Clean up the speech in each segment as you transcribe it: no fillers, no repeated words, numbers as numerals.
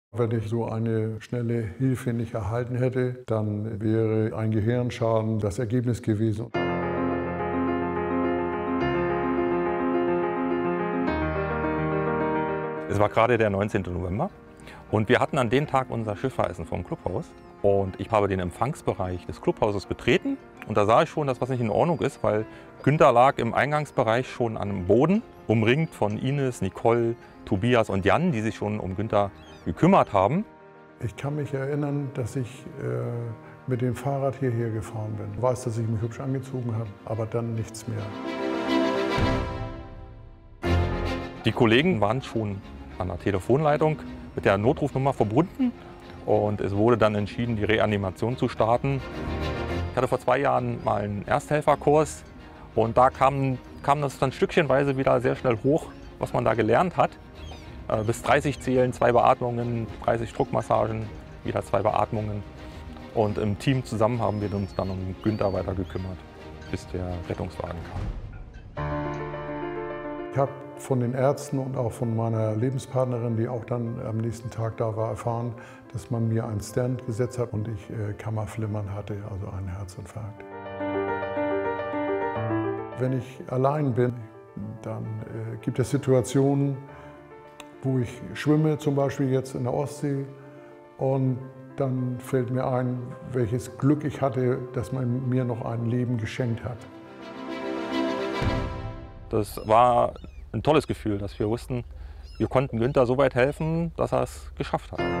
Wenn ich so eine schnelle Hilfe nicht erhalten hätte, dann wäre ein Gehirnschaden das Ergebnis gewesen. Es war gerade der 19. November und wir hatten an dem Tag unser Schifffahrtsessen vom Clubhaus. Und ich habe den Empfangsbereich des Clubhauses betreten und da sah ich schon, dass was nicht in Ordnung ist, weil Günther lag im Eingangsbereich schon am Boden, umringt von Ines, Nicole, Tobias und Jan, die sich schon um Günther gekümmert haben. Ich kann mich erinnern, dass ich mit dem Fahrrad hierher gefahren bin. Ich weiß, dass ich mich hübsch angezogen habe, aber dann nichts mehr. Die Kollegen waren schon an der Telefonleitung mit der Notrufnummer verbunden und es wurde dann entschieden, die Reanimation zu starten. Ich hatte vor 2 Jahren mal einen Ersthelferkurs und da kam das dann stückchenweise wieder sehr schnell hoch, was man da gelernt hat. Bis 30 zählen, 2 Beatmungen, 30 Druckmassagen, wieder 2 Beatmungen. Und im Team zusammen haben wir uns dann um Günther weiter gekümmert, bis der Rettungswagen kam. Ich habe von den Ärzten und auch von meiner Lebenspartnerin, die auch dann am nächsten Tag da war, erfahren, dass man mir einen Stent gesetzt hat und ich Kammerflimmern hatte, also einen Herzinfarkt. Wenn ich allein bin, dann gibt es Situationen, wo ich schwimme, zum Beispiel jetzt in der Ostsee, und dann fällt mir ein, welches Glück ich hatte, dass man mir noch ein Leben geschenkt hat. Das war ein tolles Gefühl, dass wir wussten, wir konnten Günther so weit helfen, dass er es geschafft hat.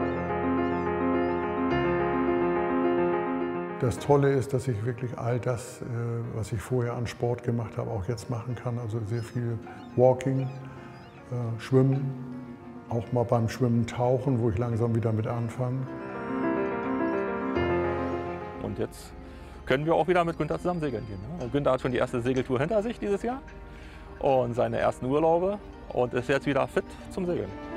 Das Tolle ist, dass ich wirklich all das, was ich vorher an Sport gemacht habe, auch jetzt machen kann. Also sehr viel Walking, Schwimmen, auch mal beim Schwimmen tauchen, wo ich langsam wieder mit anfange. Und jetzt können wir auch wieder mit Günther zusammen segeln gehen. Ne? Günther hat schon die erste Segeltour hinter sich dieses Jahr und seine ersten Urlaube und ist jetzt wieder fit zum Segeln.